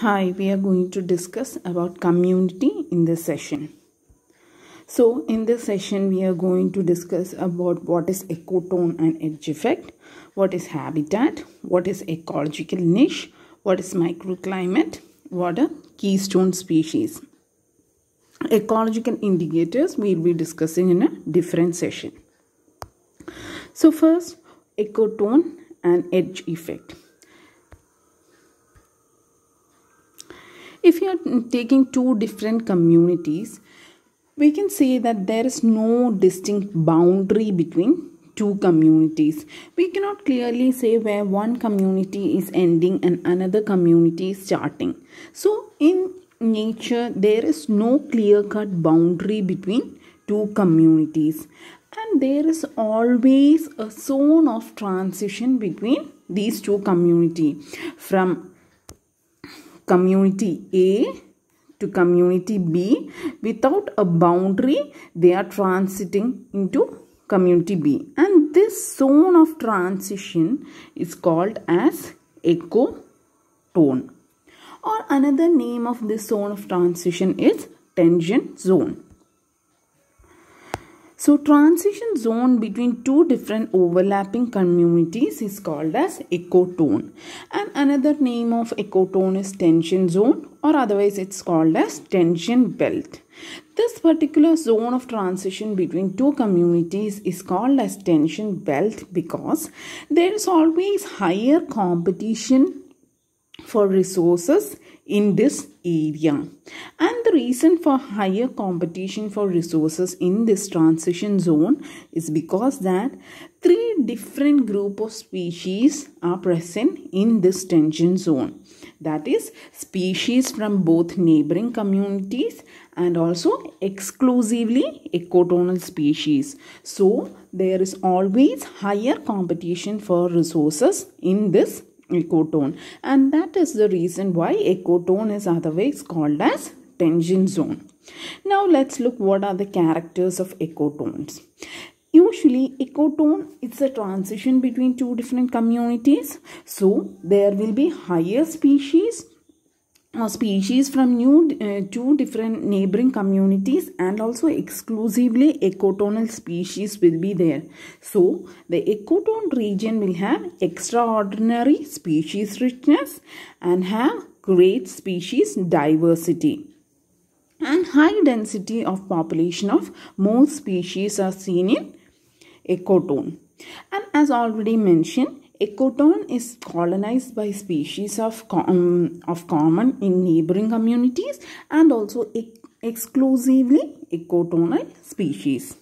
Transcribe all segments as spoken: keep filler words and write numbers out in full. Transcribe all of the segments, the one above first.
Hi, we are going to discuss about community in this session. So in this session, we are going to discuss about what is ecotone and edge effect, what is habitat, what is ecological niche, what is microclimate, what are keystone species. Ecological indicators we will be discussing in a different session. So first, ecotone and edge effect. If you are taking two different communities, we can say that there is no distinct boundary between two communities. We cannot clearly say where one community is ending and another community is starting. So in nature, there is no clear-cut boundary between two communities. And there is always a zone of transition between these two communities. From community A to community B, without a boundary, they are transiting into community B. And this zone of transition is called as ecotone. Or another name of this zone of transition is tension zone. So transition zone between two different overlapping communities is called as ecotone. And another name of ecotone is tension zone, or otherwise it's called as tension belt. This particular zone of transition between two communities is called as tension belt because there is always higher competition for resources in this area. And the reason for higher competition for resources in this transition zone is because that three different group of species are present in this tension zone. That is, species from both neighboring communities and also exclusively ecotonal species. So there is always higher competition for resources in this ecotone, and that is the reason why ecotone is otherwise called as tension zone. Now let's look what are the characters of ecotones. Usually ecotone is a transition between two different communities, so there will be higher species or species from new uh, two different neighboring communities, and also exclusively ecotonal species will be there. So the ecotone region will have extraordinary species richness and have great species diversity. And high density of population of most species are seen in ecotone. And as already mentioned, ecotone is colonized by species of, com of common in neighboring communities and also ex exclusively ecotonal species.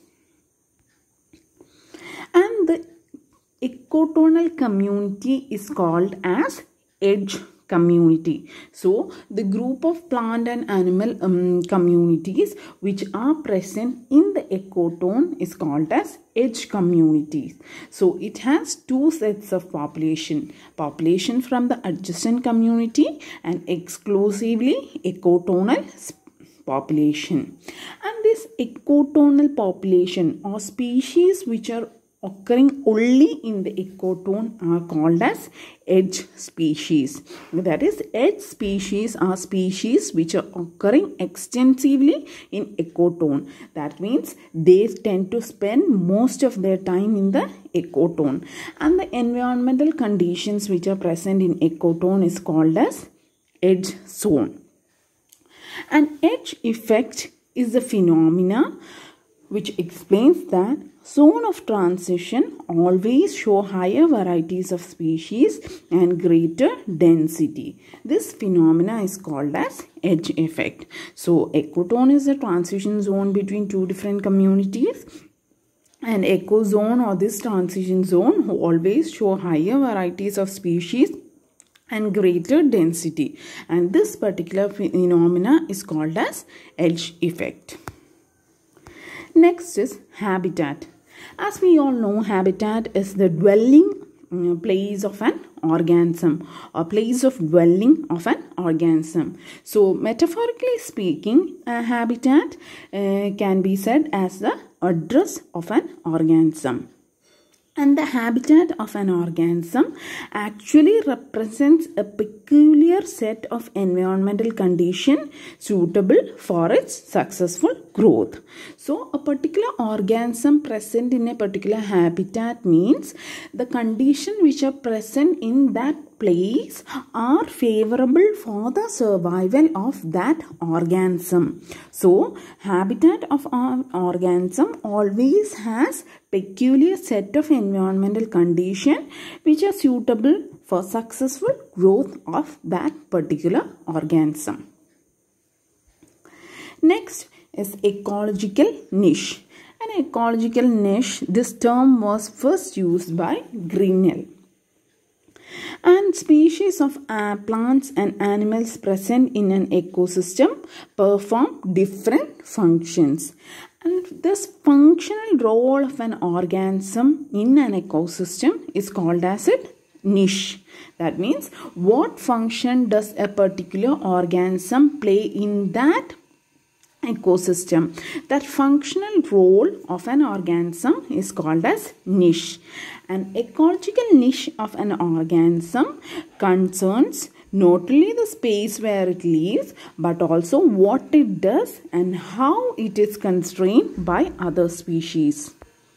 And the ecotonal community is called as edge community. So the group of plant and animal um, communities which are present in the ecotone is called as edge communities. So it has two sets of population. Population from the adjacent community and exclusively ecotonal population. And this ecotonal population or species which are occurring only in the ecotone are called as edge species. That is, edge species are species which are occurring extensively in ecotone. That means they tend to spend most of their time in the ecotone. And the environmental conditions which are present in ecotone is called as edge zone. An edge effect is the phenomena which explains that zone of transition always show higher varieties of species and greater density. This phenomena is called as edge effect. So ecotone is a transition zone between two different communities, and ecozone or this transition zone always show higher varieties of species and greater density, and this particular phenomena is called as edge effect. Next is habitat. As we all know, habitat is the dwelling uh, place of an organism, or place of dwelling of an organism. So metaphorically speaking, a habitat uh, can be said as the address of an organism. And the habitat of an organism actually represents a peculiar set of environmental conditions suitable for its successful growth. So, a particular organism present in a particular habitat means the conditions which are present in that place are favorable for the survival of that organism. So, habitat of an organism always has peculiar set of environmental conditions which are suitable for successful growth of that particular organism. Next is ecological niche. An ecological niche, this term was first used by Grinnell. And species of uh, plants and animals present in an ecosystem perform different functions. And this functional role of an organism in an ecosystem is called as a niche. That means what function does a particular organism play in that ecosystem. That functional role of an organism is called as niche. An ecological niche of an organism concerns not only the space where it lives, but also what it does and how it is constrained by other species.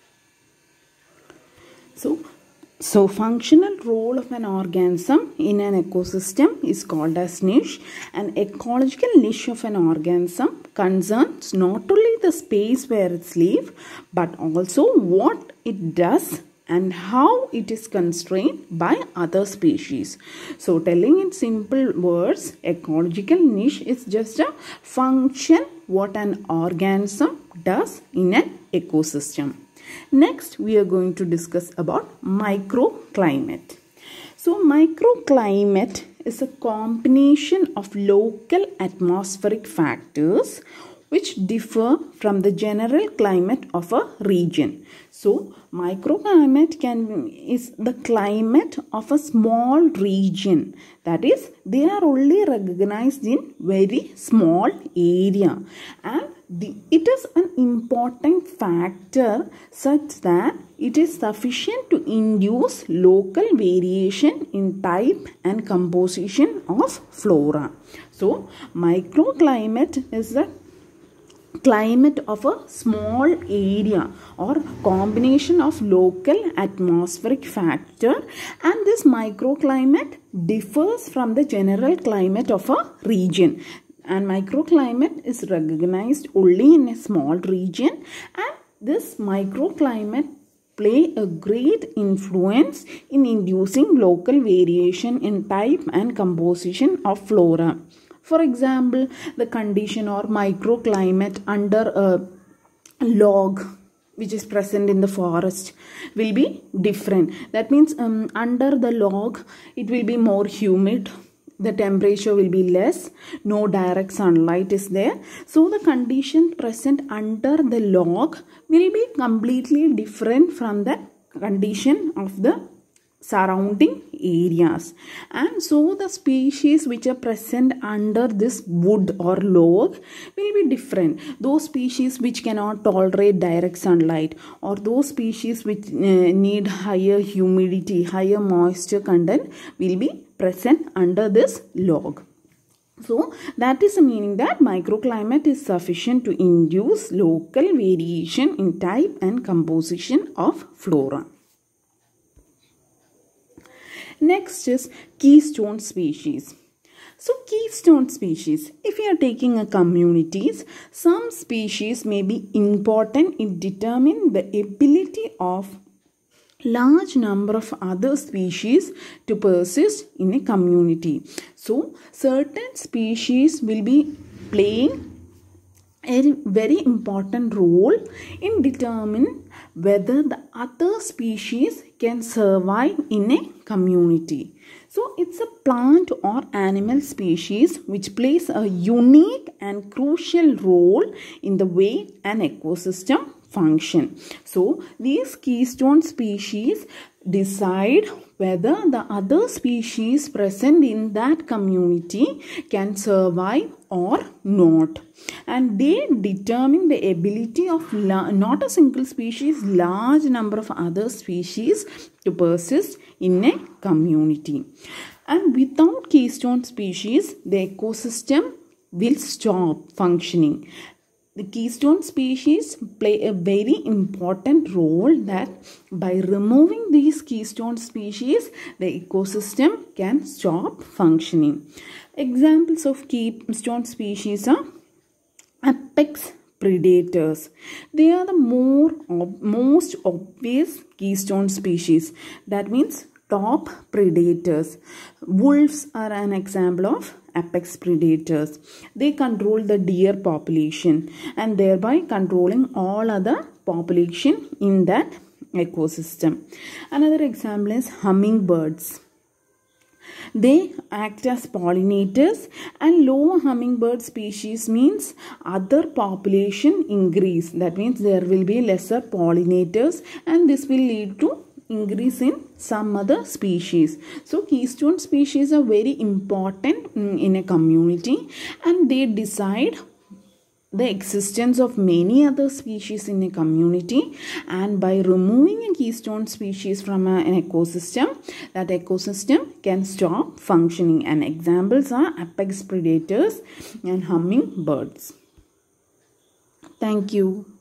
So, so functional role of an organism in an ecosystem is called as niche. An ecological niche of an organism concerns not only the space where it lives, but also what it does and how it is constrained by other species. So, telling in simple words, ecological niche is just a function what an organism does in an ecosystem. Next, we are going to discuss about microclimate. So, microclimate is a combination of local atmospheric factors which differ from the general climate of a region. So, microclimate can is the climate of a small region. That is, they are only recognized in very small area, and the, it is an important factor such that it is sufficient to induce local variation in type and composition of flora. So, microclimate is the climate of a small area or combination of local atmospheric factor, and this microclimate differs from the general climate of a region, and microclimate is recognized only in a small region, and this microclimate play a great influence in inducing local variation in type and composition of flora. For example, the condition or microclimate under a log which is present in the forest will be different. That means um, under the log it will be more humid, the temperature will be less, no direct sunlight is there. So the condition present under the log will be completely different from the condition of the surrounding areas, and so the species which are present under this wood or log will be different. Those species which cannot tolerate direct sunlight, or those species which uh, need higher humidity, higher moisture content will be present under this log. So that is the meaning that microclimate is sufficient to induce local variation in type and composition of flora. Next is keystone species. So keystone species, if you are taking a communities, some species may be important in determining the ability of large number of other species to persist in a community. So certain species will be playing a very important role in determining whether the other species can survive in a community. So it's a plant or animal species which plays a unique and crucial role in the way an ecosystem function. So these keystone species decide whether the other species present in that community can survive or not, and they determine the ability of not a single species, large number of other species to persist in a community. And without keystone species, the ecosystem will stop functioning. The keystone species play a very important role, that by removing these keystone species, the ecosystem can stop functioning. Examples of keystone species are apex predators. They are the more most obvious keystone species. That means top predators. Wolves are an example of apex predators. They control the deer population and thereby controlling all other population in that ecosystem. Another example is hummingbirds. They act as pollinators, and low hummingbird species means other population increase. That means there will be lesser pollinators, and this will lead to increase in some other species. So keystone species are very important in a community, and they decide the existence of many other species in a community. And by removing a keystone species from a, an ecosystem, that ecosystem can stop functioning. And examples are apex predators and hummingbirds. Thank you.